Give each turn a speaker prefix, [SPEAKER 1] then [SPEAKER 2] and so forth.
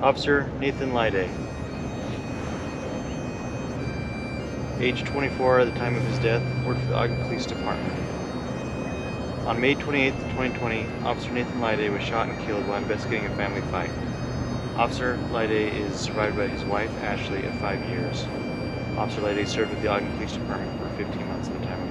[SPEAKER 1] Officer Nathan Lyday. Age 24 at the time of his death, worked for the Ogden Police Department. On May 28, 2020, Officer Nathan Lyday was shot and killed while investigating a family fight. Officer Lyday is survived by his wife, Ashley, of 5 years. Officer Lyday served with the Ogden Police Department for 15 months at the time